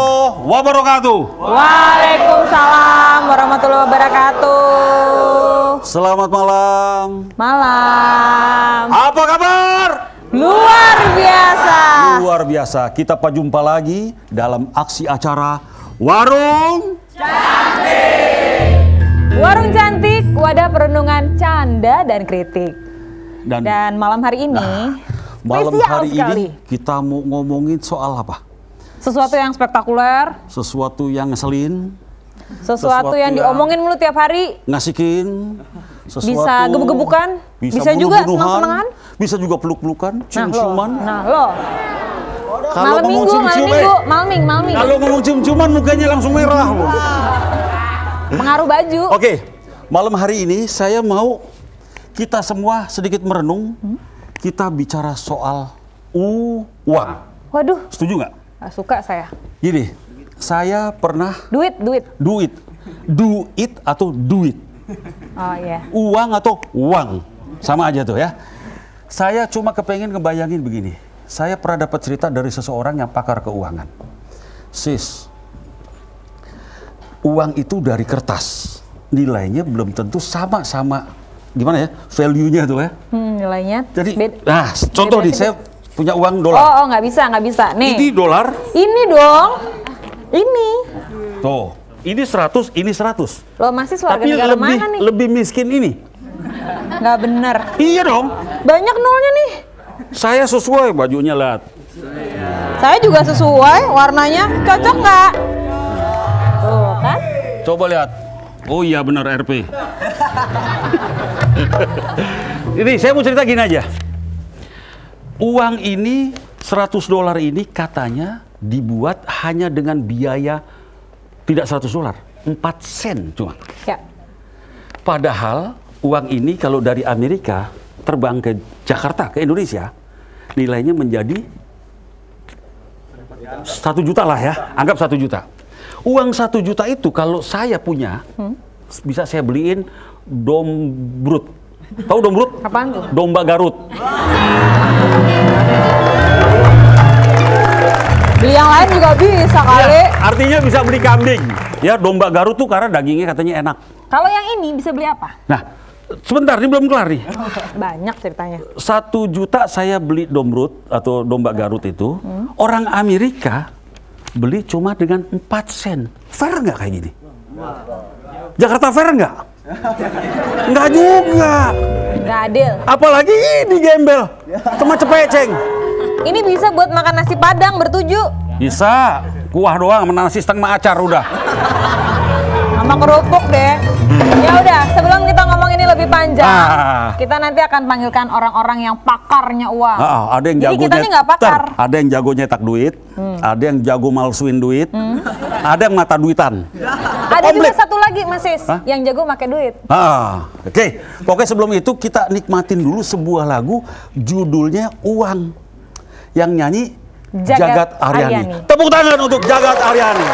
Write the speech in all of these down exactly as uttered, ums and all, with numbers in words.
warahmatullahi wabarakatuh. Waalaikumsalam warahmatullahi wabarakatuh. Selamat malam. Malam. Apa kabar? Luar biasa. Luar biasa. Kita jumpa lagi dalam aksi acara Warung Cantik. Warung Cantik, wadah perenungan canda dan kritik. Dan, dan malam hari ini, nah, malam hari sekali. ini kita mau ngomongin soal apa? Sesuatu yang spektakuler. Sesuatu yang ngeselin. Sesuatu, sesuatu yang, yang diomongin mulu tiap hari. Ngasihin. Sesuatu, bisa gebuk-gebukan. Bisa, bisa juga senang-senangan. Bisa juga peluk-pelukan, cium-ciuman. Nah lo. Kalau malam minggu, cium malam minggu, malam minggu, malam minggu. Kalau ngomong cium-ciuman mukanya langsung merah loh. Pengaruh baju. Oke, malam hari ini saya mau kita semua sedikit merenung. Hmm? Kita bicara soal uang. Waduh. Setuju nggak? Suka saya. Gini, saya pernah. Duit, duit. Duit. Duit atau duit. Oh iya. Yeah. Uang atau uang. Sama aja tuh ya. Saya cuma kepengen ngebayangin begini. Saya pernah dapat cerita dari seseorang yang pakar keuangan. Sis, uang itu dari kertas. Nilainya belum tentu sama-sama, gimana ya, value-nya tuh ya. Hmm, nilainya. Jadi, beda, nah contoh nih, saya punya uang dolar. Oh, oh nggak bisa, nggak bisa. Nih. Ini dolar. Ini dong. Ini. Tuh, ini seratus, ini seratus. Lo masih warga Tapi negara lebih, mana nih? lebih miskin ini. Nggak bener. Iya dong. Banyak nolnya nih. Saya sesuai bajunya, lihat. Saya juga sesuai, warnanya cocok nggak? Tuh kan? Coba lihat. Oh iya benar R P. Ini saya mau cerita gini aja. Uang ini seratus dolar ini katanya dibuat hanya dengan biaya tidak seratus dolar, empat sen cuma. Ya. Padahal uang ini kalau dari Amerika terbang ke Jakarta, ke Indonesia, nilainya menjadi satu juta lah ya, anggap satu juta. Uang satu juta itu kalau saya punya, hmm? bisa saya beliin dombrut. Tahu dombrut? Apaan tuh? Domba Garut. Beli yang lain juga bisa kali. Ya, artinya bisa beli kambing. Ya, domba Garut tuh karena dagingnya katanya enak. Kalau yang ini bisa beli apa? Nah, sebentar, ini belum kelar nih. Banyak ceritanya. Satu juta saya beli dombrut atau domba Garut itu, hmm? orang Amerika beli cuma dengan empat sen. Fair nggak kayak gini? Jakarta fair nggak? Nggak juga. Nggak adil. Apalagi ini gembel, cuma cepeceng. Ini bisa buat makan nasi padang bertuju. Bisa, kuah doang sama nasi setengah acar udah. Sama kerupuk deh. Ya udah, sebelum kita ngomong ini lebih panjang, ah. kita nanti akan panggilkan orang-orang yang pakarnya uang. Ah, ada yang Jadi jago kita ini nggak pakar. Ter, ada yang jago nyetak duit, hmm. ada yang jago malsuin duit, hmm. ada yang mata duitan. Ada juga satu lagi Mas Sis, Hah? yang jago pakai duit. Ah, oke. Okay. Pokoknya sebelum itu kita nikmatin dulu sebuah lagu judulnya Uang, yang nyanyi Jagat, Jagat Aryani. Aryani. Tepuk tangan untuk Jagat Aryani.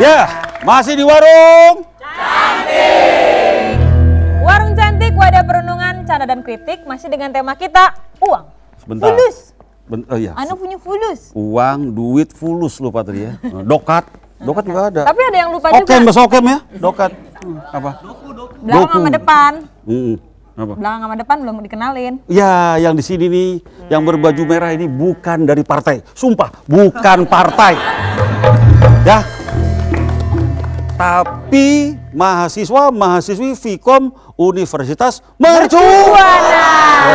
Ya, masih di warung cantik. Warung cantik, wadah perenungan, canda dan kritik, masih dengan tema kita uang. Sebentar. Fulus. Ben oh iya. Anu punya fulus. Uang, duit, fulus lupa tadi ya. Dokat, dokat juga ada. Tapi ada yang lupa okem, juga. bahasa okem ya, dokat. Hmm, apa? Belakang sama depan. Hmm, apa? Belakang sama depan belum dikenalin. Ya, yang di sini nih, yang berbaju merah ini bukan dari partai. Sumpah, bukan partai. Ya. Tapi mahasiswa, mahasiswi Vkom Universitas Mercubuana.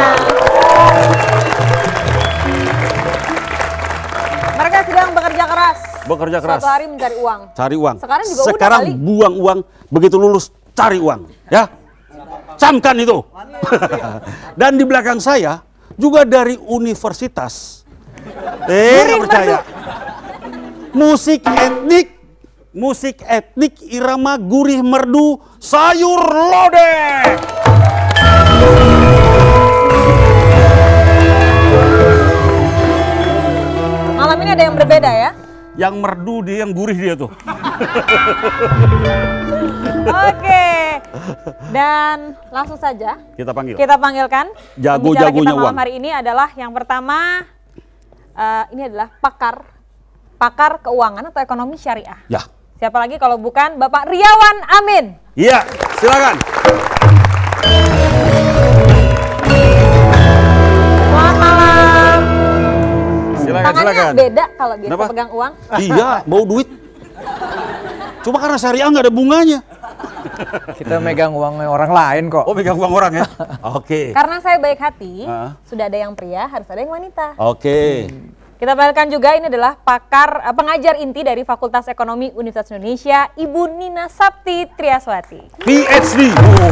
Mereka sedang bekerja keras. Bekerja keras. Suatu hari mencari uang. Cari uang. Sekarang juga Sekarang udah kali. buang uang, begitu lulus cari uang, ya. Camkan itu. Dan di belakang saya juga dari universitas. Eh, nggak percaya. Musik etnik, musik etnik irama gurih merdu sayur lodeh. Malam ini ada yang berbeda ya. Yang merdu dia, yang gurih dia tuh. Oke. Dan langsung saja Kita panggil. kita panggilkan. Jago-jagonya Pembicara kita malam uang. hari ini adalah yang pertama, eh, ini adalah pakar pakar keuangan atau ekonomi syariah. Ya. Siapa lagi kalau bukan Bapak Riawan Amin. Iya, silakan. Selamat malam. Silakan, Tangannya silakan. beda kalau biasa Kenapa? pegang uang. Iya, bau duit. Cuma karena syariah nggak ada bunganya. Kita megang uangnya orang lain kok. Oh, megang uang orang ya? Oke. Karena saya baik hati, Ah. sudah ada yang pria, harus ada yang wanita. Oke. Kita panggilkan juga, ini adalah pakar eh, pengajar inti dari Fakultas Ekonomi Universitas Indonesia, Ibu Nina Sapti Triaswati. P H D.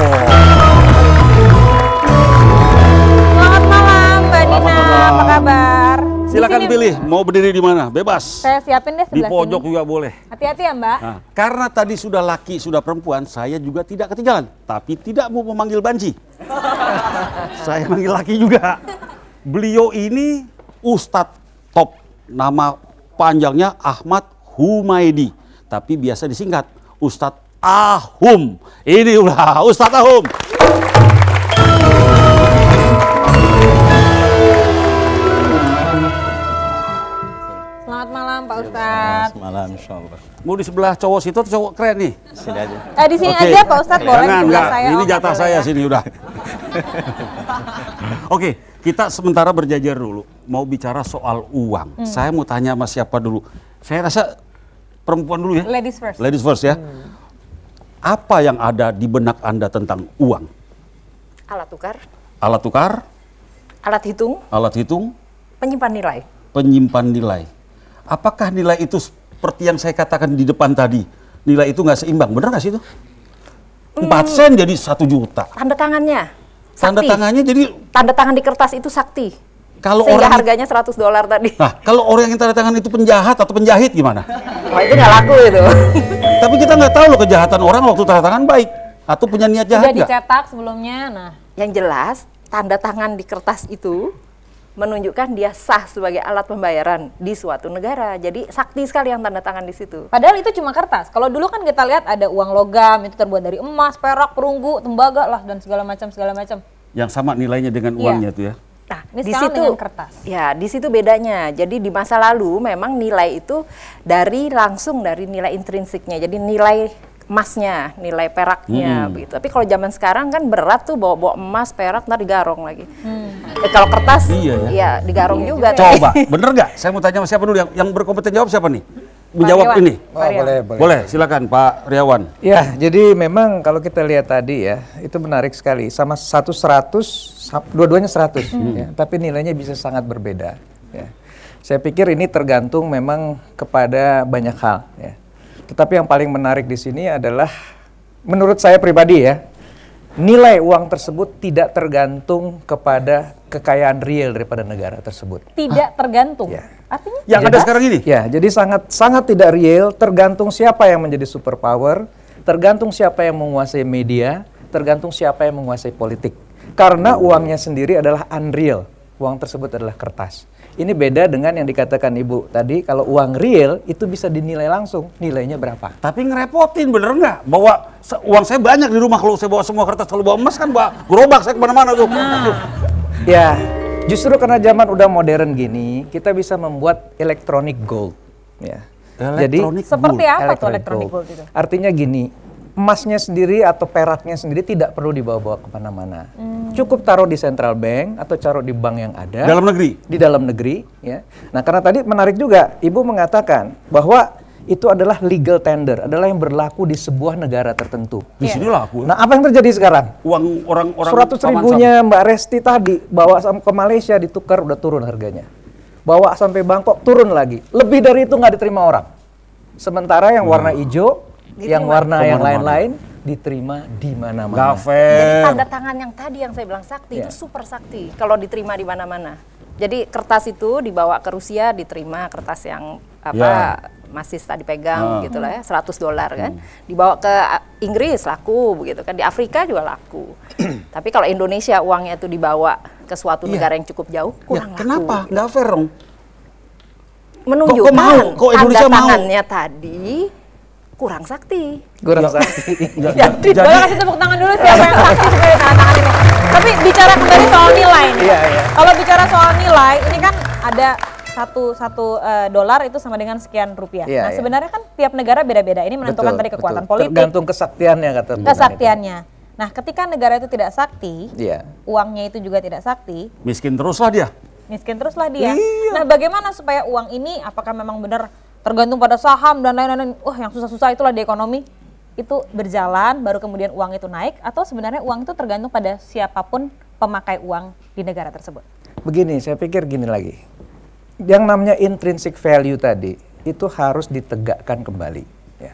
Selamat malam Mbak Nina, apa kabar? Di Silakan sini- pilih, mau berdiri di mana? Bebas. Saya siapin deh Di sebelah pojok sini. juga boleh. Hati-hati ya Mbak. Nah, karena tadi sudah laki, sudah perempuan, saya juga tidak ketinggalan. Tapi tidak mau memanggil Banci. Saya manggil laki juga. Beliau ini Ustadz top. Nama panjangnya Ahmad Humaydi. Tapi biasa disingkat Ustadz Ahum. Ini udah Ustadz Ahum. Selamat malam Pak Ustadz. Malam, insya Allah. Mau di sebelah cowok situ atau cowok keren nih? Sini aja. Eh di sini Oke. aja Pak Ustadz, boleh di Jangan, sebelah enggak. saya. Ini Oh, nggak jatah boleh saya ya. sini udah. Oke, kita sementara berjajar dulu. Mau bicara soal uang. Hmm. Saya mau tanya sama siapa dulu. Saya rasa perempuan dulu ya. Ladies first. Ladies first ya. Apa yang ada di benak Anda tentang uang? Alat tukar, Alat tukar, alat hitung, alat hitung, penyimpan nilai. penyimpan nilai. Apakah nilai itu seperti yang saya katakan di depan tadi? Nilai itu nggak seimbang, benar nggak sih itu? Empat sen jadi satu juta. Tanda tangannya, Tanda sakti. tangannya jadi Tanda tangan di kertas itu sakti. kalau Sehingga orang harganya seratus dolar tadi. Nah, kalau orang yang tanda tangan itu penjahat atau penjahit gimana? Wah itu nggak laku itu. Tapi kita nggak tahu loh kejahatan orang waktu tanda tangan baik atau punya niat jahat Sudah nggak? dicetak sebelumnya. Nah, Yang jelas, tanda tangan di kertas itu menunjukkan dia sah sebagai alat pembayaran di suatu negara. Jadi sakti sekali yang tanda tangan di situ. padahal itu cuma kertas. Kalau dulu kan kita lihat ada uang logam, itu terbuat dari emas, perak, perunggu, tembaga lah dan segala macam segala macam. Yang sama nilainya dengan Iya. uangnya tuh ya. Nah, Ini di sekarang situ dengan kertas. ya di situ bedanya. Jadi di masa lalu memang nilai itu dari langsung dari nilai intrinsiknya. Jadi nilai emasnya, nilai peraknya Hmm. begitu. Tapi kalau zaman sekarang kan berat tuh bawa-bawa emas, perak, ntar digarong lagi. Eh, kalau kertas, Iya ya. ya digarong juga. Coba, bener nggak? Saya mau tanya sama siapa dulu yang, yang berkompeten jawab siapa nih? Menjawab Riawan. ini. Oh, boleh, boleh. Boleh, silakan Pak Riawan. Ya, jadi memang kalau kita lihat tadi ya, itu menarik sekali. Sama satu seratus, sa- dua-duanya seratus, ya, tapi nilainya bisa sangat berbeda. Ya. Saya pikir ini tergantung memang kepada banyak hal. Ya. Tetapi yang paling menarik di sini adalah, menurut saya pribadi ya, nilai uang tersebut tidak tergantung kepada kekayaan real daripada negara tersebut. Tidak tergantung. Ya. Artinya Yang ada Jelas. sekarang ini? Ya, jadi sangat sangat tidak real, tergantung siapa yang menjadi superpower, tergantung siapa yang menguasai media, tergantung siapa yang menguasai politik. Karena uangnya sendiri adalah unreal, uang tersebut adalah kertas. Ini beda dengan yang dikatakan Ibu tadi, kalau uang real itu bisa dinilai langsung, nilainya berapa. Tapi ngerepotin, bener nggak? Bawa se- uang saya banyak di rumah, kalau saya bawa semua kertas, kalau bawa emas kan bawa gerobak saya kemana-mana tuh. Ya, justru karena zaman udah modern gini, kita bisa membuat electronic gold. Ya. Electronic Jadi, Seperti apa tuh electronic electronic gold itu? Artinya gini, emasnya sendiri atau peraknya sendiri tidak perlu dibawa-bawa kemana-mana. Hmm. Cukup taruh di central bank atau taruh di bank yang ada. Dalam negeri? Di dalam negeri. Ya. Nah, karena tadi menarik juga, Ibu mengatakan bahwa itu adalah legal tender, adalah yang berlaku di sebuah negara tertentu. Di sini laku. Nah, apa yang terjadi sekarang? Uang orang-orang Seratus ribunya Mbak Resti tadi bawa sam- ke Malaysia ditukar udah turun harganya. Bawa sampai Bangkok turun lagi. Lebih dari itu nggak diterima orang. Sementara yang warna hijau, yang warna yang lain-lain diterima di mana-mana. Jadi tanda tangan yang tadi yang saya bilang sakti Ya. itu super sakti kalau diterima di mana-mana. Jadi kertas itu dibawa ke Rusia diterima, kertas yang apa Ya. masih tadi pegang gitu lah ya, seratus dolar kan. Dibawa ke Inggris laku begitu kan, di Afrika juga laku. Tapi kalau Indonesia uangnya itu dibawa ke suatu negara yang cukup jauh Ya, kurang laku. kenapa? Nggak fair dong. Menunjukkan Kok- kok mau? Kok tanda Indonesia mau? tangannya tadi kurang sakti. Kurang Ya. sakti. Jadi Boleh kasih tepuk tangan dulu siapa yang sakti sebagai tanda tangan ini. Tapi bicara kembali soal nilai nih. Iya, iya. Kalau bicara soal nilai, ini kan ada satu satu eh, dolar itu sama dengan sekian rupiah. Iya, nah iya. sebenarnya kan tiap negara beda-beda. Ini menentukan Betul, tadi kekuatan betul. politik, Tergantung kesaktiannya kata Bu. kesaktiannya. Nah, ketika negara itu tidak sakti, Iya. uangnya itu juga tidak sakti, Miskin teruslah dia. miskin teruslah dia. Iya. Nah, bagaimana supaya uang ini apakah memang benar tergantung pada saham dan lain-lain? Wah, yang susah-susah itulah di ekonomi. Itu berjalan baru kemudian uang itu naik, atau sebenarnya uang itu tergantung pada siapapun pemakai uang di negara tersebut? Begini, saya pikir gini lagi. Yang namanya intrinsic value tadi itu harus ditegakkan kembali. Ya.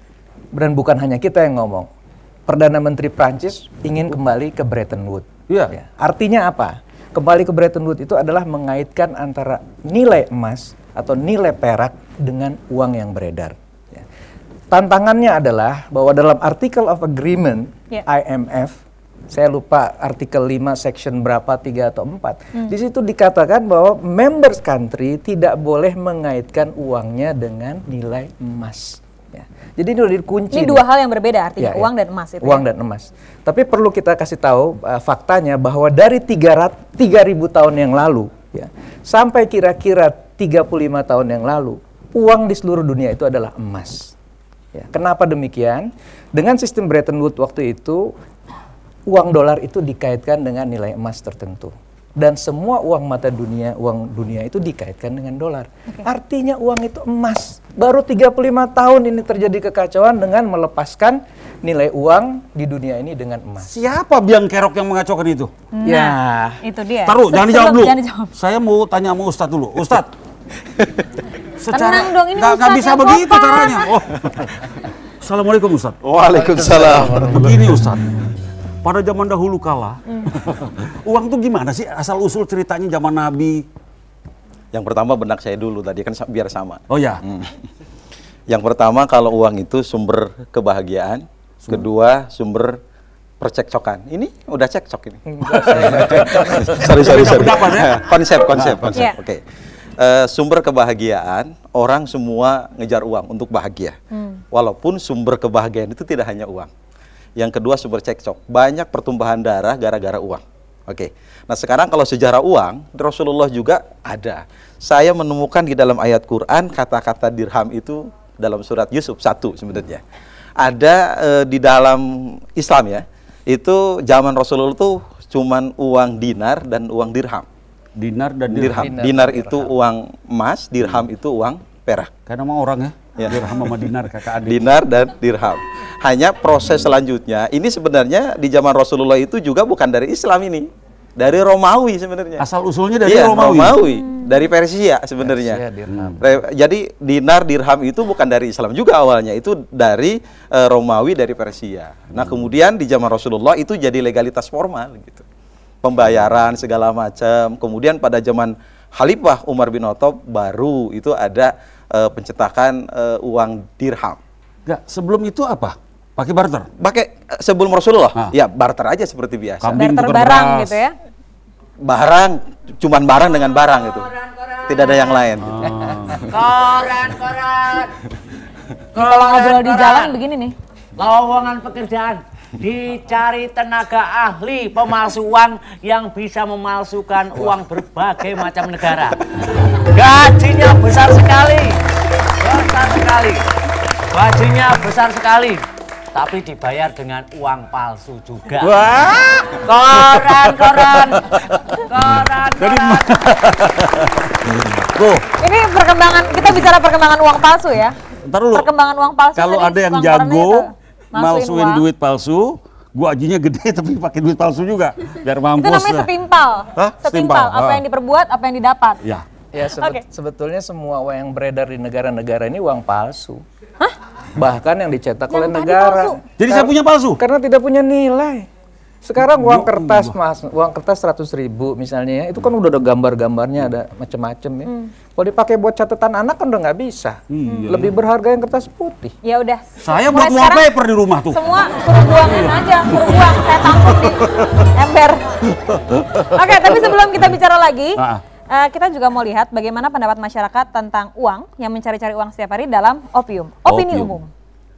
Dan bukan hanya kita yang ngomong. Perdana Menteri Prancis ingin kembali ke Bretton Woods. Iya. Ya. Artinya apa? Kembali ke Bretton Woods itu adalah mengaitkan antara nilai emas atau nilai perak dengan uang yang beredar. Ya. Tantangannya adalah bahwa dalam Article of Agreement Ya. I M F, saya lupa artikel lima section berapa, tiga atau empat. Hmm. Di situ dikatakan bahwa members country tidak boleh mengaitkan uangnya dengan nilai emas. Ya. Jadi ini udah dikunci. Ini nih. dua hal yang berbeda artinya, Ya, ya. uang dan emas itu. Uang ya? dan emas. Tapi perlu kita kasih tahu uh, faktanya bahwa dari tiga ribu tahun yang lalu ya, sampai kira-kira tiga puluh lima tahun yang lalu, uang di seluruh dunia itu adalah emas. Ya. Kenapa demikian? Dengan sistem Bretton Woods waktu itu, uang dolar itu dikaitkan dengan nilai emas tertentu. Dan semua uang mata dunia, uang dunia itu dikaitkan dengan dolar. Artinya uang itu emas. Baru tiga puluh lima tahun ini terjadi kekacauan dengan melepaskan nilai uang di dunia ini dengan emas. Siapa biang kerok yang mengacaukan itu? Ya. Itu dia. Taruh, Se- jangan dijawab sebelum- dulu. Jangan dijawab. Saya mau tanya sama Ustadz dulu. Ustadz. Tenang dong, ini nggak- nggak Ustadz bisa yang begitu sopan. caranya. Oh. Assalamualaikum Ustadz. Waalaikumsalam. Begini Ustadz. Pada zaman dahulu kala, uang tuh gimana sih asal usul ceritanya zaman Nabi? Yang pertama benak saya dulu tadi kan sa- biar sama. Oh ya, Yang pertama kalau uang itu sumber kebahagiaan, kedua sumber percekcokan. Ini udah cekcok ini. sorry sorry sorry. pendapat ya? Konsep konsep konsep. Iya. Oke. Eh, sumber kebahagiaan orang semua ngejar uang untuk bahagia. Walaupun sumber kebahagiaan itu tidak hanya uang. Yang kedua sumber cekcok. Banyak pertumpahan darah gara-gara uang. Oke. Nah sekarang kalau sejarah uang, Rasulullah juga ada. Saya menemukan di dalam ayat Quran kata-kata dirham itu dalam surat Yusuf satu sebenarnya. Ada eh, di dalam Islam ya. Itu zaman Rasulullah tuh cuman uang dinar dan uang dirham. dinar dan Dirham. dirham. Dinar Dinar, dan itu uang emas, dirham itu uang perak. Karena mau orang ya, Ya. dirham sama dinar kakak adik. Dinar dan dirham. Hanya proses selanjutnya, ini sebenarnya di zaman Rasulullah itu juga bukan dari Islam ini. Dari Romawi sebenarnya. Asal usulnya dari Iya, Romawi. Dari Persia sebenarnya. Persia, dirham. Re- Jadi dinar dirham itu bukan dari Islam juga awalnya, itu dari eh, Romawi, dari Persia. Nah, kemudian di zaman Rasulullah itu jadi legalitas formal gitu. Pembayaran segala macam. Kemudian pada zaman Khalifah Umar bin Khattab baru itu ada eh, pencetakan eh, uang dirham. Enggak, sebelum itu apa? Pakai barter. Pakai eh, sebelum Rasulullah, Ah. ya barter aja seperti biasa. Kambing Barter tukar barang beras. gitu ya. Barang, cuman barang dengan barang itu. Tidak ada yang lain. Koran, koran. Kalau ngobrol di jalan begini nih. Lowongan pekerjaan. Dicari tenaga ahli pemalsu uang yang bisa memalsukan uang berbagai macam negara. Gajinya besar sekali. Besar sekali. Gajinya besar sekali. Tapi dibayar dengan uang palsu juga. Wah. Koran, koran. Koran, koran. Tuh, Ini perkembangan, kita bicara perkembangan uang palsu ya. ntar dulu. Perkembangan uang palsu. Kalau tadi ada yang tukang korannya jago itu masukin malsuin uang. duit palsu, gua gajinya gede tapi pakai duit palsu juga biar Itu mampus. namanya lah. setimpal. Hah? Setimpal. Setimpal, Apa ah. yang diperbuat, apa yang didapat. Ya. Ya sebet- Oke. sebetulnya semua uang yang beredar di negara-negara ini uang palsu. Bahkan yang dicetak Yang oleh tadi negara. palsu. Jadi saya punya palsu. Karena tidak punya nilai. Sekarang uang kertas mas, uang kertas seratus ribu misalnya ya, itu kan udah ada gambar-gambarnya, ada macam-macam ya. Kalau dipakai buat catatan anak kan udah nggak bisa. Lebih berharga yang kertas putih. Ya udah. Saya Mulai buat sekarang wallpaper di rumah tuh. Semua suruh buangin aja, suruh buang. Saya tampung di ember. Oke, tapi sebelum kita bicara lagi, Ah. eh, kita juga mau lihat bagaimana pendapat masyarakat tentang uang yang mencari-cari uang setiap hari dalam Opium. Opini Opium. umum.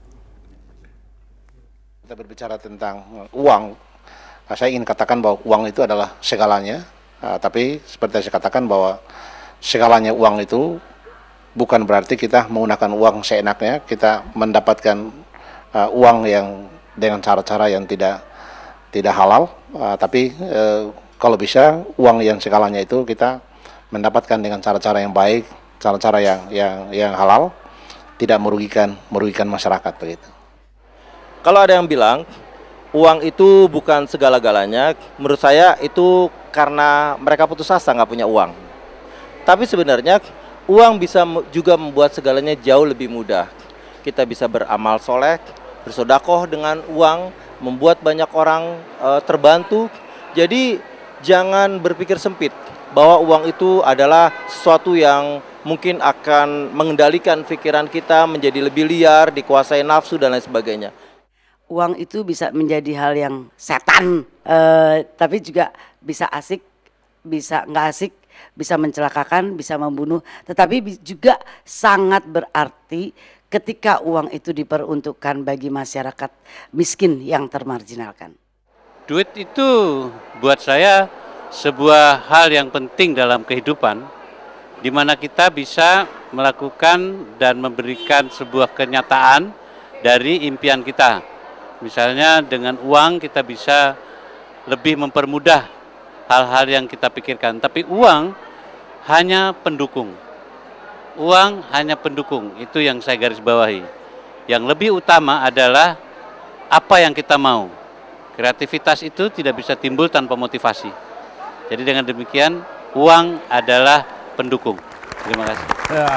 Kita berbicara tentang uh, uang. Nah, saya ingin katakan bahwa uang itu adalah segalanya, uh, tapi seperti saya katakan bahwa segalanya uang itu bukan berarti kita menggunakan uang seenaknya, kita mendapatkan uh, uang yang dengan cara-cara yang tidak tidak halal, uh, tapi uh, kalau bisa uang yang segalanya itu kita mendapatkan dengan cara-cara yang baik, cara-cara yang yang yang halal, tidak merugikan merugikan masyarakat begitu. Kalau ada yang bilang uang itu bukan segala-galanya, menurut saya itu karena mereka putus asa nggak punya uang. Tapi sebenarnya uang bisa me- juga membuat segalanya jauh lebih mudah. Kita bisa beramal soleh, bersodakoh dengan uang, membuat banyak orang eh, terbantu. Jadi jangan berpikir sempit bahwa uang itu adalah sesuatu yang mungkin akan mengendalikan pikiran kita menjadi lebih liar, dikuasai nafsu dan lain sebagainya. Uang itu bisa menjadi hal yang setan, eh, tapi juga bisa asik, bisa nggak asik, bisa mencelakakan, bisa membunuh, tetapi bi- juga sangat berarti ketika uang itu diperuntukkan bagi masyarakat miskin yang termarginalkan. Duit itu buat saya sebuah hal yang penting dalam kehidupan, di mana kita bisa melakukan dan memberikan sebuah kenyataan dari impian kita. Misalnya dengan uang kita bisa lebih mempermudah hal-hal yang kita pikirkan. Tapi uang hanya pendukung. Uang hanya pendukung, itu yang saya garis bawahi. Yang lebih utama adalah apa yang kita mau. Kreativitas itu tidak bisa timbul tanpa motivasi. Jadi dengan demikian uang adalah pendukung. Terima kasih. Ya.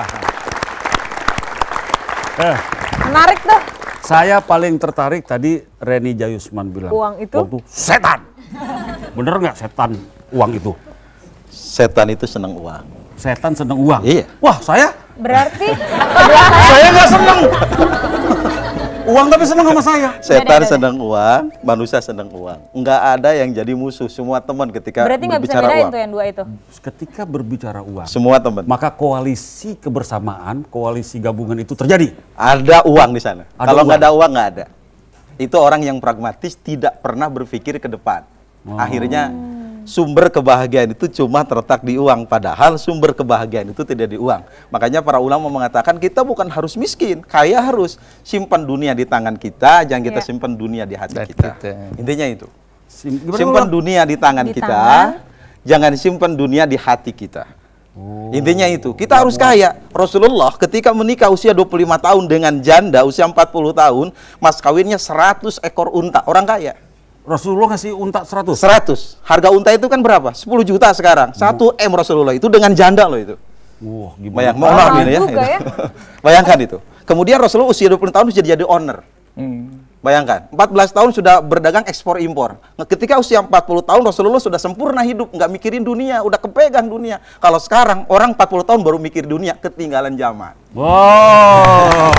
Eh, Menarik tuh. saya paling tertarik tadi Reni Jayusman bilang. Uang itu? Uang itu setan. Bener nggak setan uang itu? Setan itu senang uang. Setan seneng uang. Iya. Wah, saya Berarti sebelah saya saya nggak seneng. Uang tapi seneng sama saya. Setan senang uang, manusia senang uang. Enggak ada yang jadi musuh, semua teman ketika berarti nggak bisa berbicara bedain uang. tuh yang dua itu. Ketika berbicara uang, Semua teman. maka koalisi kebersamaan, koalisi gabungan itu terjadi. Ada uang di sana. Ada Kalau nggak uang. ada uang nggak ada. Itu orang yang pragmatis, tidak pernah berpikir ke depan. Akhirnya sumber kebahagiaan itu cuma terletak di uang, padahal sumber kebahagiaan itu tidak di uang. Makanya para ulama mengatakan kita bukan harus miskin, kaya harus. Simpan dunia di tangan kita, jangan kita Iya. simpan dunia di hati Hati kita. kita. Intinya itu. Sim- gimana Simpan ulang? dunia di tangan Di kita, tangan. jangan simpan dunia di hati kita. Intinya itu, kita harus kaya. Rasulullah ketika menikah usia dua puluh lima tahun dengan janda usia empat puluh tahun, mas kawinnya seratus ekor unta, orang kaya. Rasulullah ngasih unta seratus. seratus. Harga unta itu kan berapa? sepuluh juta sekarang. satu M Rasulullah itu dengan janda loh itu. Wah, gimana? Bayang, mohon Mahal maaf ini ya. juga ya. Bayangkan itu. Kemudian Rasulullah usia dua puluh tahun sudah jadi owner. Bayangkan, empat belas tahun sudah berdagang ekspor impor. Nah, ketika usia empat puluh tahun Rasulullah sudah sempurna hidup, nggak mikirin dunia, udah kepegang dunia. Kalau sekarang orang empat puluh tahun baru mikir dunia, ketinggalan zaman. Wow.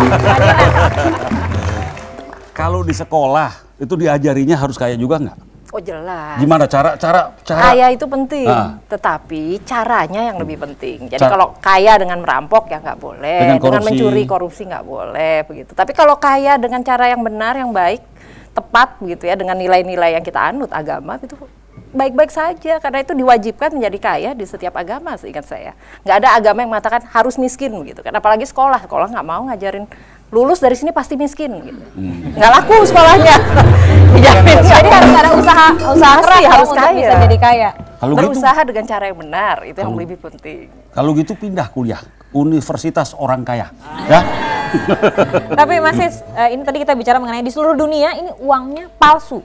Kalau di sekolah itu diajarinya harus kaya juga nggak? Oh jelas. Gimana cara cara cara? Kaya itu penting, Ah. tetapi caranya yang lebih penting. Jadi Ca- kalau kaya dengan merampok ya nggak boleh, Dengan dengan, korupsi. mencuri korupsi nggak boleh begitu. Tapi kalau kaya dengan cara yang benar, yang baik, tepat begitu ya, dengan nilai-nilai yang kita anut agama itu baik-baik saja, karena itu diwajibkan menjadi kaya di setiap agama seingat saya. Nggak ada agama yang mengatakan harus miskin gitu kan, apalagi sekolah, sekolah nggak mau ngajarin lulus dari sini pasti miskin gitu. Nggak laku sekolahnya. Dijamin. Jadi harus ada usaha usaha Pasti keras harus untuk kaya. bisa jadi kaya. Kalau gitu, Berusaha dengan cara yang benar, itu yang lebih penting. kalau gitu pindah kuliah Universitas Orang Kaya, ya. Tapi Mas Sis, eh, ini tadi kita bicara mengenai di seluruh dunia ini uangnya palsu.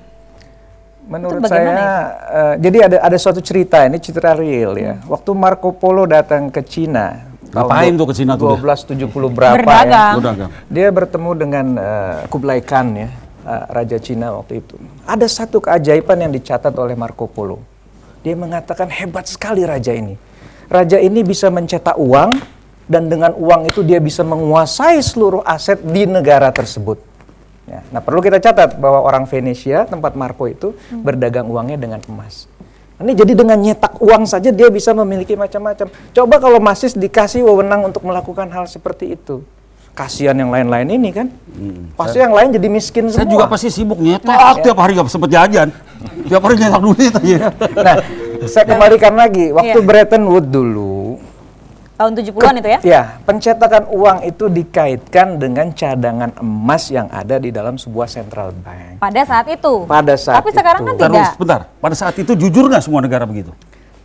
Menurut Itu saya, bagaimana eh, jadi ada ada suatu cerita, ini cerita real ya. Waktu Marco Polo datang ke Cina, Ngapain tuh ke Cina tuh dia? dua belas tujuh puluh berapa Berdagang. ya? Berdagang. Dia bertemu dengan eh, Kublai Khan ya, eh, Raja Cina waktu itu. Ada satu keajaiban yang dicatat oleh Marco Polo. Dia mengatakan hebat sekali raja ini. Raja ini bisa mencetak uang dan dengan uang itu dia bisa menguasai seluruh aset di negara tersebut. Ya, nah perlu kita catat bahwa orang Venesia, tempat Marco itu, berdagang uangnya dengan emas. Ini jadi dengan nyetak uang saja dia bisa memiliki macam-macam. Coba kalau Masis dikasih wewenang untuk melakukan hal seperti itu. Kasihan yang lain-lain ini kan. Pasti yang lain jadi miskin Saya semua. juga pasti sibuk nyetak tiap hari nggak sempet jajan. Tiap hari nyetak duit aja. Nah, saya kembalikan lagi. Waktu Iya. Bretton Woods dulu, Tahun tujuh puluhan itu ya? ya, pencetakan uang itu dikaitkan dengan cadangan emas yang ada di dalam sebuah central bank. Pada saat itu. Pada saat Tapi sekarang itu. kan Bentar, tidak. sebentar. Pada saat itu jujur nggak semua negara begitu?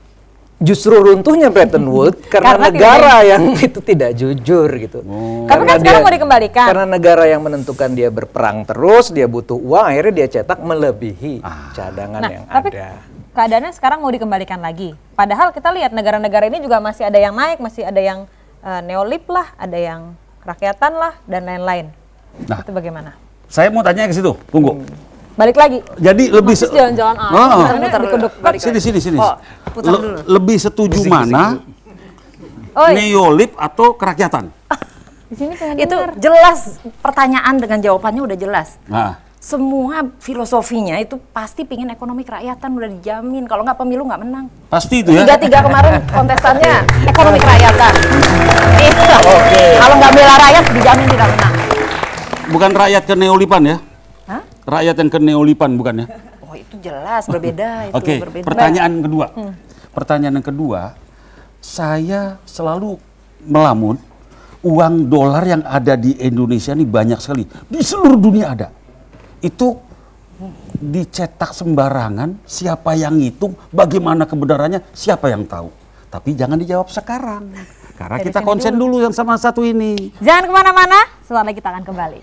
Justru runtuhnya Bretton Woods karena, Karena negara yang itu tidak jujur gitu. Tapi Karena kan sekarang dia- mau dikembalikan. Karena negara yang menentukan dia berperang terus, dia butuh uang, akhirnya dia cetak melebihi cadangan Nah, yang tapi ada. keadaannya sekarang mau dikembalikan lagi. Padahal kita lihat negara-negara ini juga masih ada yang naik, masih ada yang eh, neolib lah, ada yang kerakyatan lah, dan lain-lain. Nah. Itu bagaimana? Saya mau tanya ke situ. Tunggu. Balik lagi. Jadi lebih Masih se- jalan-jalan aja. Oh. Muter-muter duduk. Balik sini sini sini. Oh, putar Le- dulu. lebih setuju mana? Oh, iya. Neolib atau kerakyatan? Di sini pengen Itu dengar. jelas, pertanyaan dengan jawabannya udah jelas. Nah, Semua filosofinya itu pasti pingin ekonomi kerakyatan, udah dijamin. Kalau nggak pemilu nggak menang. pasti itu ya. Tiga-tiga kemarin kontestannya ekonomi kerakyatan. Itu. Kalau nggak bela rakyat dijamin tidak menang. Bukan rakyat ke neolipan ya? Hah? Rakyat yang ke neolipan bukan ya? Oh itu jelas berbeda itu Oke, berbeda. pertanyaan kedua. Pertanyaan yang kedua, saya selalu melamun uang dolar yang ada di Indonesia ini banyak sekali. Di seluruh dunia ada. Itu dicetak sembarangan, siapa yang ngitung, bagaimana kebenarannya, siapa yang tahu. Tapi jangan dijawab sekarang. Karena kita konsen dulu yang sama satu ini. Jangan kemana-mana, setelah lagi kita akan kembali.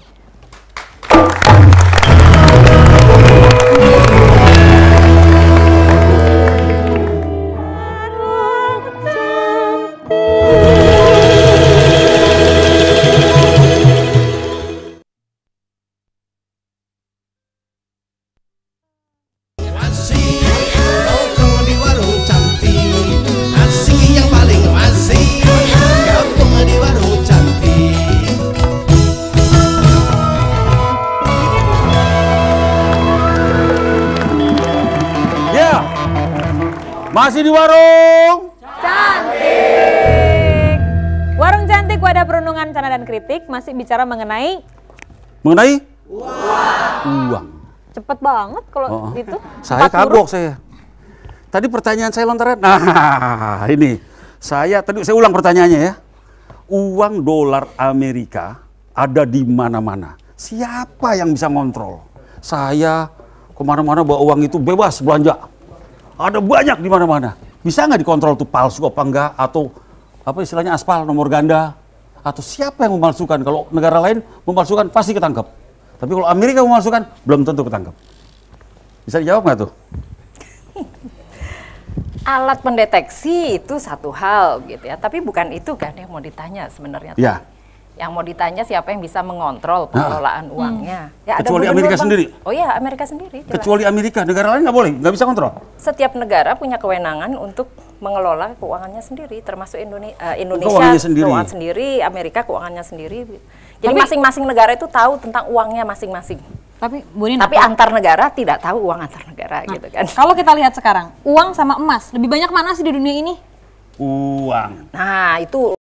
Ya, masih di warung. Cantik. Warung Cantik, wadah perundungan canda dan kritik, masih bicara mengenai Mengenai uang. cepet banget kalau Oh, itu. Saya Empat kagok huruf. saya. Tadi pertanyaan saya lontaran. Nah, ini. Saya tadi saya ulang pertanyaannya ya. Uang dolar Amerika ada di mana-mana. Siapa yang bisa ngontrol? Saya kemana-mana bawa uang itu bebas belanja. Ada banyak di mana-mana. Bisa nggak dikontrol tuh palsu apa enggak? Atau apa istilahnya aspal nomor ganda? Atau siapa yang memalsukan? Kalau negara lain memalsukan pasti ketangkep. Tapi kalau Amerika memalsukan belum tentu ketangkep. Bisa dijawab nggak tuh? Alat pendeteksi itu satu hal gitu ya, tapi bukan itu kan yang mau ditanya sebenarnya. Ya. Yang mau ditanya siapa yang bisa mengontrol pengelolaan uangnya. Ya, ada Kecuali gubernur, Amerika Bang. sendiri? Oh iya, Amerika sendiri. Jelas. Kecuali Amerika, negara lain nggak boleh, nggak bisa kontrol. Setiap negara punya kewenangan untuk mengelola keuangannya sendiri, termasuk Indone- eh, Indonesia Keuangannya sendiri. keuangan sendiri, Amerika keuangannya sendiri. Jadi masing-masing negara itu tahu tentang uangnya masing-masing. Tapi Bu Nina, Tapi antar negara tidak tahu uang antar negara nah, gitu kan. kalau kita lihat sekarang, uang sama emas lebih banyak mana sih di dunia ini? Uang. Nah, itu